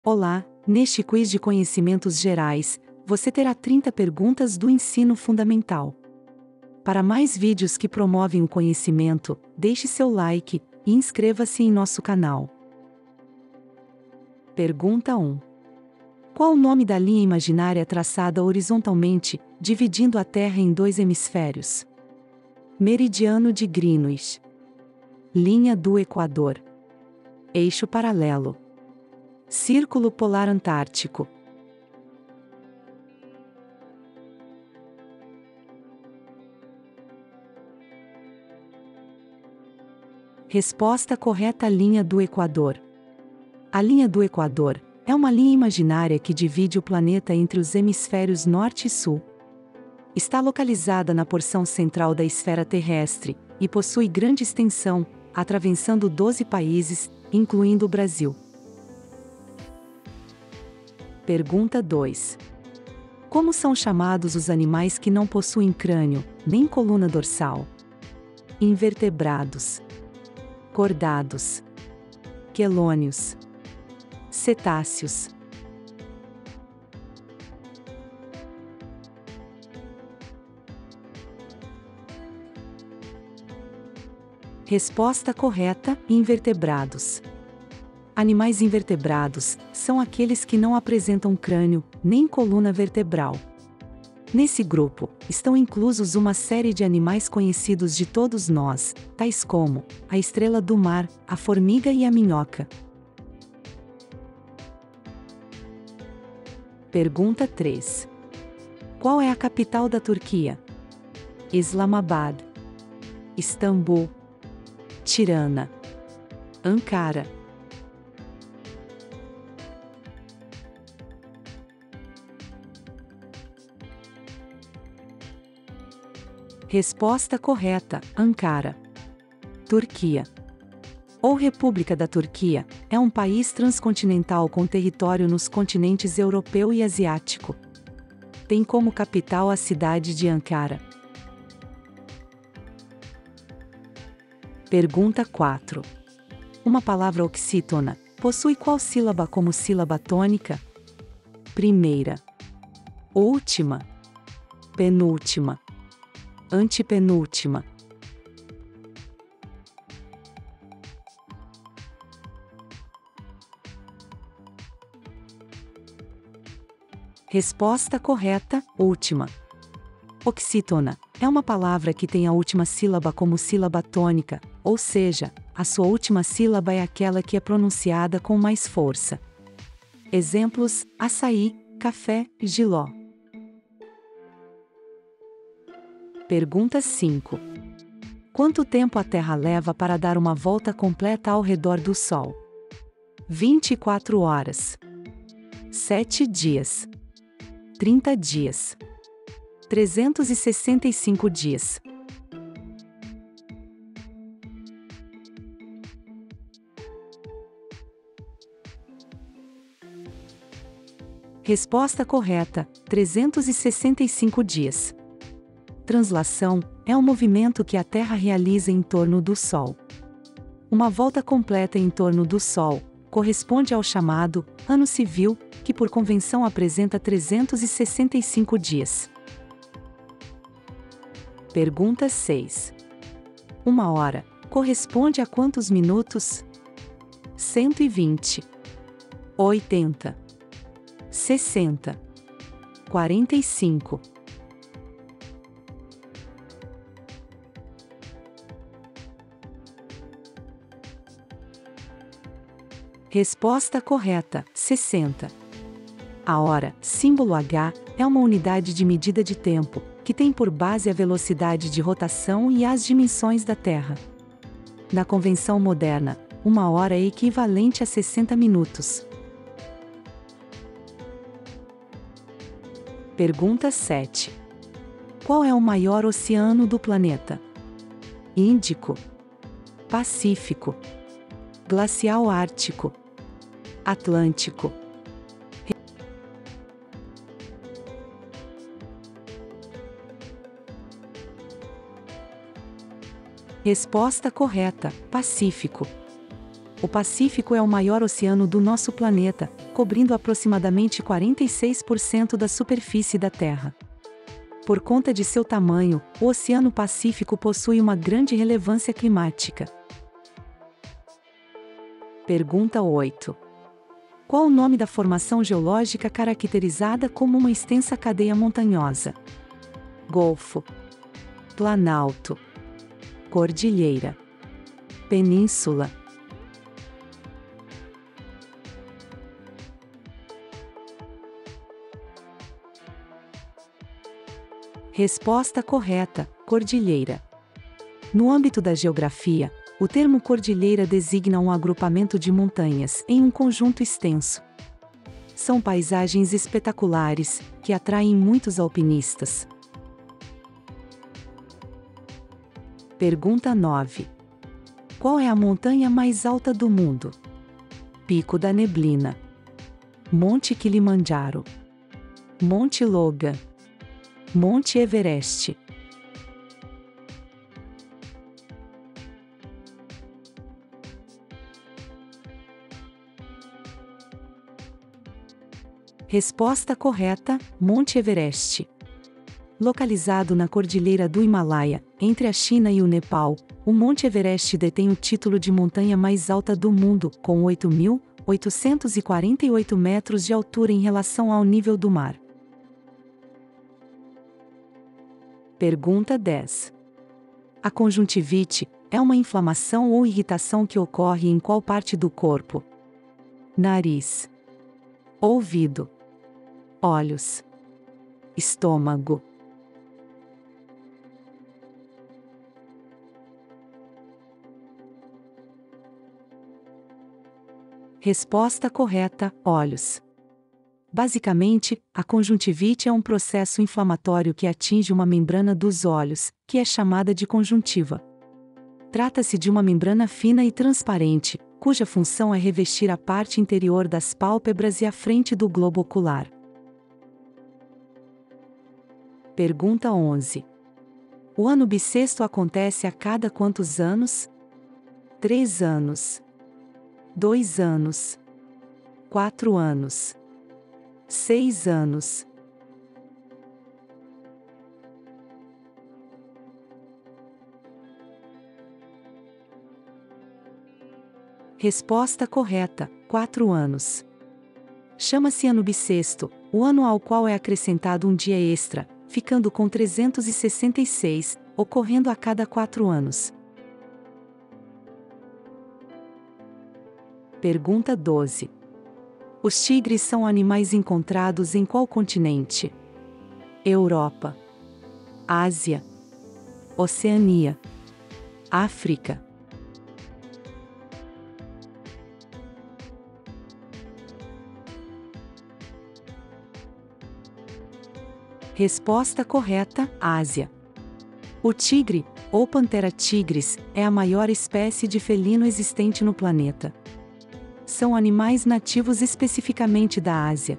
Olá, neste quiz de conhecimentos gerais, você terá 30 perguntas do ensino fundamental. Para mais vídeos que promovem o conhecimento, deixe seu like e inscreva-se em nosso canal. Pergunta 1. Qual o nome da linha imaginária traçada horizontalmente, dividindo a Terra em dois hemisférios? Meridiano de Greenwich. Linha do Equador. Eixo paralelo. Círculo Polar Antártico. Resposta correta: linha do Equador. A linha do Equador é uma linha imaginária que divide o planeta entre os hemisférios norte e sul. Está localizada na porção central da esfera terrestre e possui grande extensão, atravessando 12 países, incluindo o Brasil. Pergunta 2. Como são chamados os animais que não possuem crânio, nem coluna dorsal? Invertebrados. Cordados. Quelônios. Cetáceos. Resposta correta: invertebrados. Animais invertebrados são aqueles que não apresentam crânio, nem coluna vertebral. Nesse grupo, estão inclusos uma série de animais conhecidos de todos nós, tais como a estrela do mar, a formiga e a minhoca. Pergunta 3. Qual é a capital da Turquia? Islamabad. Istambul. Tirana. Ankara. Resposta correta: Ankara. Turquia, ou República da Turquia, é um país transcontinental com território nos continentes europeu e asiático. Tem como capital a cidade de Ankara. Pergunta 4. Uma palavra oxítona possui qual sílaba como sílaba tônica? Primeira. Última. Penúltima. Antepenúltima. Resposta correta: última. Oxítona é uma palavra que tem a última sílaba como sílaba tônica, ou seja, a sua última sílaba é aquela que é pronunciada com mais força. Exemplos: açaí, café, jiló. Pergunta 5. Quanto tempo a Terra leva para dar uma volta completa ao redor do Sol? 24 horas. 7 dias. 30 dias. 365 dias. Resposta correta: 365 dias. Translação é um movimento que a Terra realiza em torno do Sol. Uma volta completa em torno do Sol corresponde ao chamado ano civil, que por convenção apresenta 365 dias. Pergunta 6. Uma hora corresponde a quantos minutos? 120. 80. 60. 45. Resposta correta: 60. A hora, símbolo H, é uma unidade de medida de tempo, que tem por base a velocidade de rotação e as dimensões da Terra. Na convenção moderna, uma hora é equivalente a 60 minutos. Pergunta 7. Qual é o maior oceano do planeta? Índico. Pacífico. Glacial Ártico. Atlântico. Resposta correta: Pacífico. O Pacífico é o maior oceano do nosso planeta, cobrindo aproximadamente 46% da superfície da Terra. Por conta de seu tamanho, o Oceano Pacífico possui uma grande relevância climática. Pergunta 8. Qual o nome da formação geológica caracterizada como uma extensa cadeia montanhosa? Golfo, planalto, cordilheira, península. Resposta correta: cordilheira. No âmbito da geografia, o termo cordilheira designa um agrupamento de montanhas em um conjunto extenso. São paisagens espetaculares, que atraem muitos alpinistas. Pergunta 9. Qual é a montanha mais alta do mundo? Pico da Neblina, Monte Kilimanjaro, Monte Logan, Monte Everest. Resposta correta: Monte Everest. Localizado na Cordilheira do Himalaia, entre a China e o Nepal, o Monte Everest detém o título de montanha mais alta do mundo, com 8.848 metros de altura em relação ao nível do mar. Pergunta 10. A conjuntivite é uma inflamação ou irritação que ocorre em qual parte do corpo? Nariz, ouvido, olhos, estômago. Resposta correta: olhos. Basicamente, a conjuntivite é um processo inflamatório que atinge uma membrana dos olhos, que é chamada de conjuntiva. Trata-se de uma membrana fina e transparente, cuja função é revestir a parte interior das pálpebras e a frente do globo ocular. Pergunta 11. O ano bissexto acontece a cada quantos anos? 3 anos, 2 anos, 4 anos, 6 anos. Resposta correta: 4 anos. Chama-se ano bissexto, o ano ao qual é acrescentado um dia extra, ficando com 366, ocorrendo a cada 4 anos. Pergunta 12. Os tigres são animais encontrados em qual continente? Europa, Ásia, Oceania, África. Resposta correta: Ásia. O tigre, ou Panthera tigris, é a maior espécie de felino existente no planeta. São animais nativos especificamente da Ásia.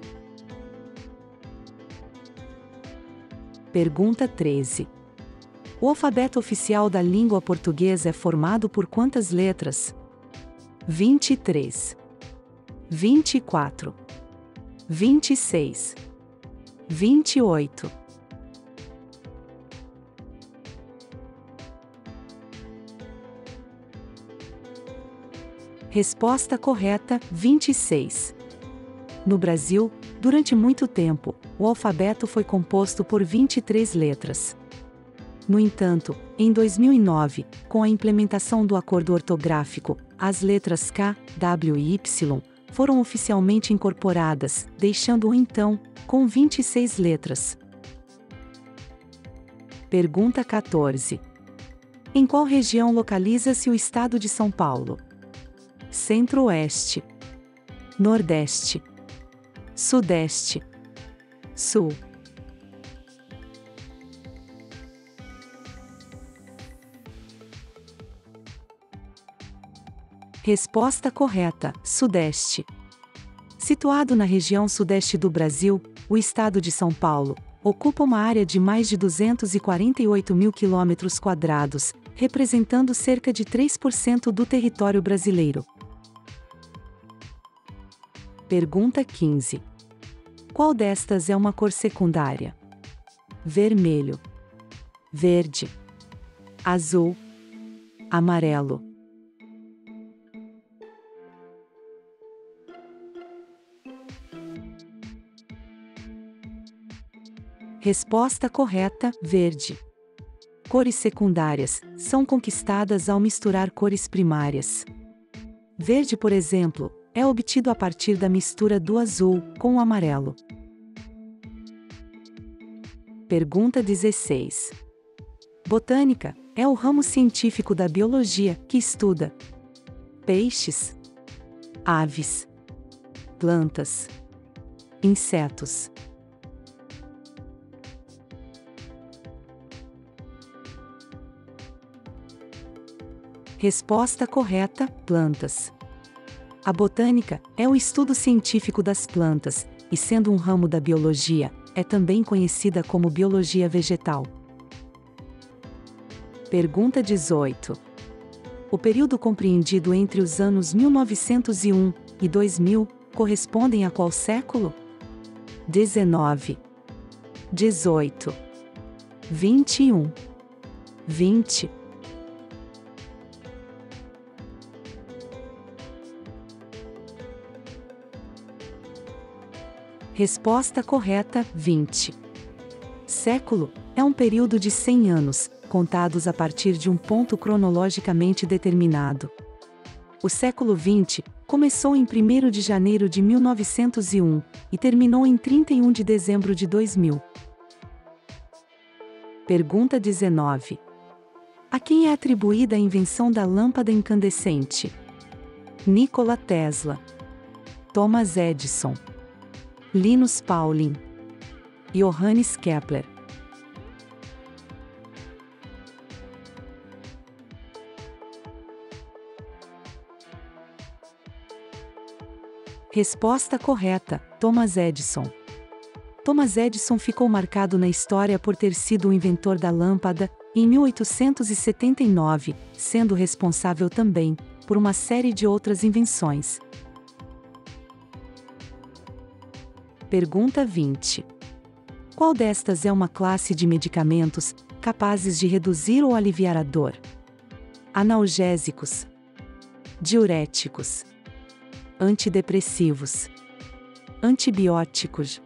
Pergunta 13. O alfabeto oficial da língua portuguesa é formado por quantas letras? 23, 24, 26, 28. Resposta correta: 26. No Brasil, durante muito tempo, o alfabeto foi composto por 23 letras. No entanto, em 2009, com a implementação do acordo ortográfico, as letras K, W e Y foram oficialmente incorporadas, deixando-o então com 26 letras. Pergunta 14. Em qual região localiza-se o estado de São Paulo? Centro-Oeste, Nordeste, Sudeste, Sul. Resposta correta: Sudeste. Situado na região sudeste do Brasil, o estado de São Paulo ocupa uma área de mais de 248 mil km², representando cerca de 3% do território brasileiro. Pergunta 15. Qual destas é uma cor secundária? Vermelho, verde, azul, amarelo. Resposta correta: verde. Cores secundárias são conquistadas ao misturar cores primárias. Verde, por exemplo, é obtido a partir da mistura do azul com o amarelo. Pergunta 16. Botânica é o ramo científico da biologia que estuda peixes, aves, plantas, insetos. Resposta correta: plantas. A botânica é o estudo científico das plantas, e sendo um ramo da biologia, é também conhecida como biologia vegetal. Pergunta 18. O período compreendido entre os anos 1901 e 2000 correspondem a qual século? 19, 18, 21, 20. Resposta correta: 20. Século é um período de 100 anos, contados a partir de um ponto cronologicamente determinado. O século XX começou em 1º de janeiro de 1901 e terminou em 31 de dezembro de 2000. Pergunta 19. A quem é atribuída a invenção da lâmpada incandescente? Nikola Tesla, Thomas Edison, Linus Pauling, Johannes Kepler. Resposta correta: Thomas Edison. Thomas Edison ficou marcado na história por ter sido o inventor da lâmpada, em 1879, sendo responsável também por uma série de outras invenções. Pergunta 20. Qual destas é uma classe de medicamentos capazes de reduzir ou aliviar a dor? Analgésicos, diuréticos, antidepressivos, antibióticos.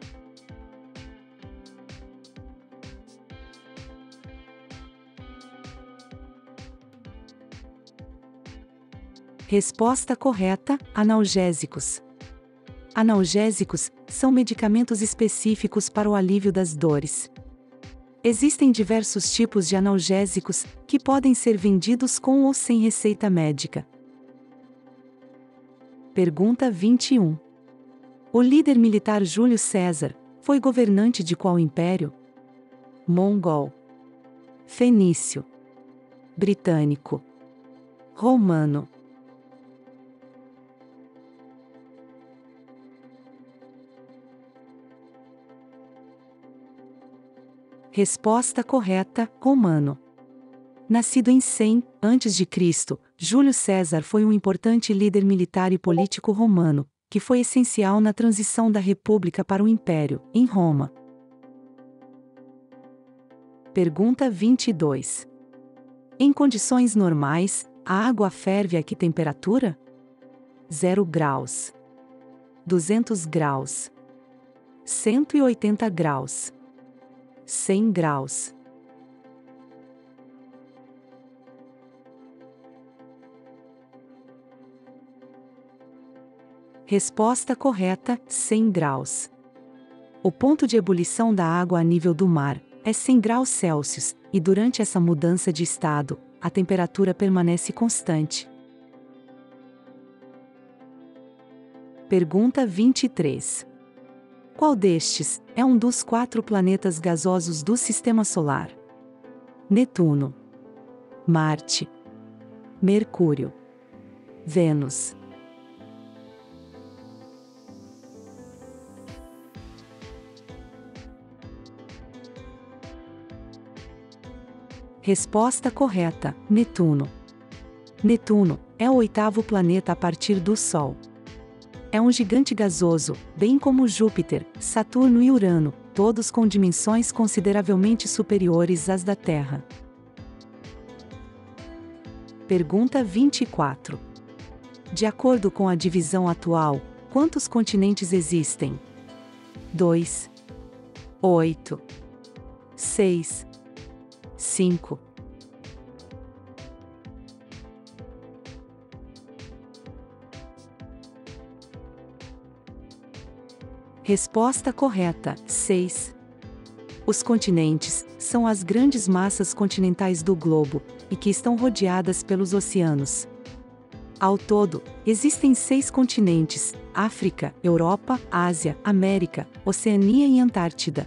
Resposta correta: analgésicos. Analgésicos são medicamentos específicos para o alívio das dores. Existem diversos tipos de analgésicos que podem ser vendidos com ou sem receita médica. Pergunta 21. O líder militar Júlio César foi governante de qual império? Mongol, fenício, britânico, romano. Resposta correta: romano. Nascido em 100 a.C., Júlio César foi um importante líder militar e político romano, que foi essencial na transição da República para o Império, em Roma. Pergunta 22. Em condições normais, a água ferve a que temperatura? 0 graus, 200 graus, 180 graus, 100 graus. Resposta correta: 100 graus. O ponto de ebulição da água a nível do mar é 100 graus Celsius, e durante essa mudança de estado, a temperatura permanece constante. Pergunta 23. Qual destes é um dos 4 planetas gasosos do Sistema Solar? Netuno, Marte, Mercúrio, Vênus. Resposta correta: Netuno. Netuno é o 8º planeta a partir do Sol. é um gigante gasoso, bem como Júpiter, Saturno e Urano, todos com dimensões consideravelmente superiores às da Terra. Pergunta 24. De acordo com a divisão atual, quantos continentes existem? 2, 8, 6, 5. Resposta correta: 6. Os continentes são as grandes massas continentais do globo, e que estão rodeadas pelos oceanos. Ao todo, existem 6 continentes: África, Europa, Ásia, América, Oceania e Antártida.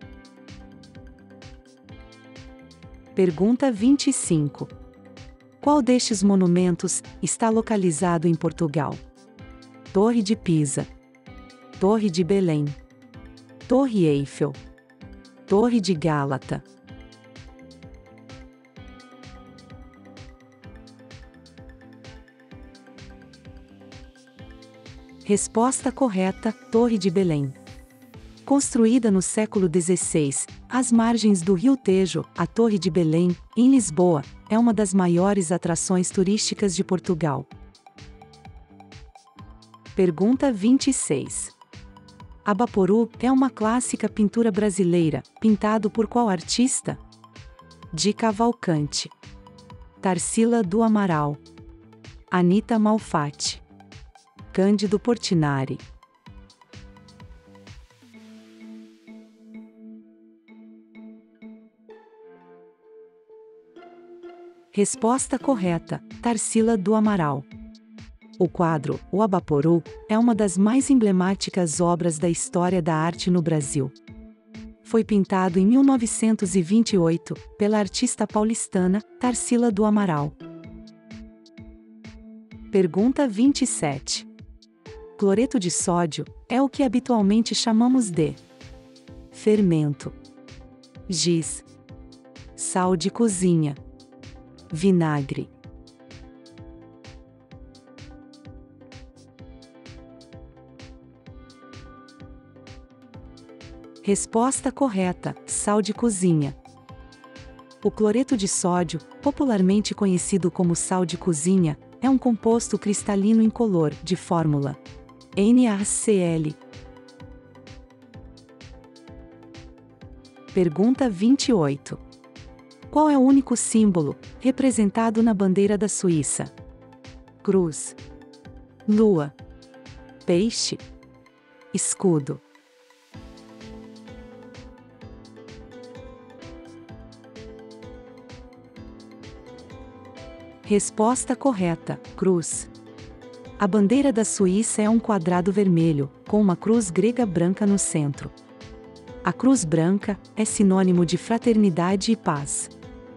Pergunta 25. Qual destes monumentos está localizado em Portugal? Torre de Pisa, Torre de Belém, Torre Eiffel, Torre de Gálata. Resposta correta: Torre de Belém. Construída no século XVI, às margens do Rio Tejo, a Torre de Belém, em Lisboa, é uma das maiores atrações turísticas de Portugal. Pergunta 26. Abaporu é uma clássica pintura brasileira, pintado por qual artista? Di Cavalcanti, Tarsila do Amaral, Anita Malfatti, Cândido Portinari. Resposta correta: Tarsila do Amaral. O quadro, O Abaporu, é uma das mais emblemáticas obras da história da arte no Brasil. Foi pintado em 1928, pela artista paulistana, Tarsila do Amaral. Pergunta 27. Cloreto de sódio é o que habitualmente chamamos de fermento, giz, sal de cozinha, vinagre. Resposta correta: sal de cozinha. O cloreto de sódio, popularmente conhecido como sal de cozinha, é um composto cristalino incolor, de fórmula NaCl. Pergunta 28. Qual é o único símbolo representado na bandeira da Suíça? Cruz, lua, peixe, escudo. Resposta correta: cruz. A bandeira da Suíça é um quadrado vermelho, com uma cruz grega branca no centro. A cruz branca é sinônimo de fraternidade e paz.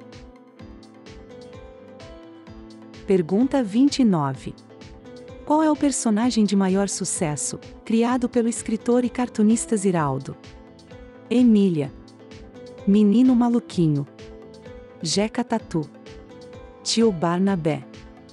Pergunta 29. Qual é o personagem de maior sucesso, criado pelo escritor e cartunista Ziraldo? Emília, Menino Maluquinho, Jeca Tatu, Tio Barnabé.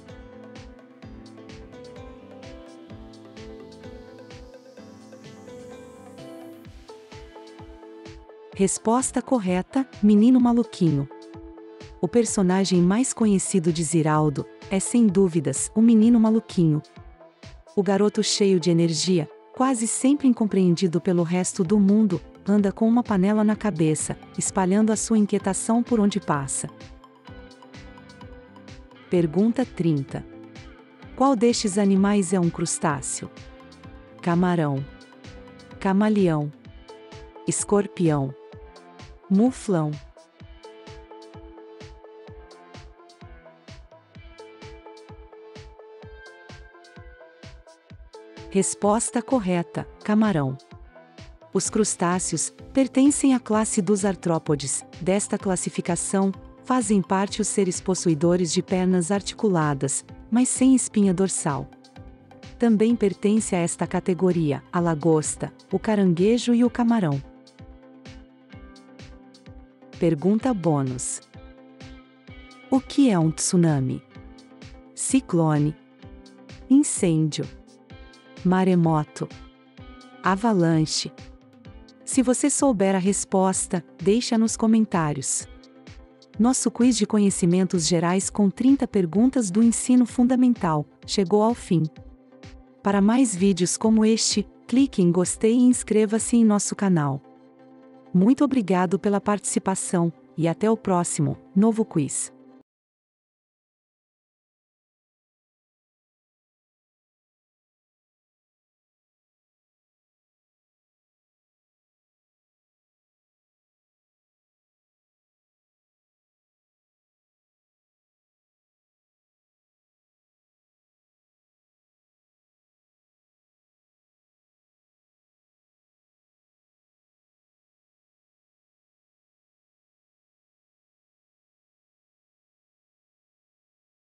Resposta correta: Menino Maluquinho. O personagem mais conhecido de Ziraldo é, sem dúvidas, o Menino Maluquinho. O garoto cheio de energia, quase sempre incompreendido pelo resto do mundo, anda com uma panela na cabeça, espalhando a sua inquietação por onde passa. Pergunta 30. Qual destes animais é um crustáceo? Camarão, camaleão, escorpião, muflão. Resposta correta: camarão. Os crustáceos pertencem à classe dos artrópodes. Desta classificação, fazem parte os seres possuidores de pernas articuladas, mas sem espinha dorsal. Também pertence a esta categoria a lagosta, o caranguejo e o camarão. Pergunta bônus. O que é um tsunami? Ciclone, incêndio, maremoto, avalanche? Se você souber a resposta, deixa nos comentários. Nosso quiz de conhecimentos gerais com 30 perguntas do ensino fundamental chegou ao fim. Para mais vídeos como este, clique em gostei e inscreva-se em nosso canal. Muito obrigado pela participação, e até o próximo novo quiz.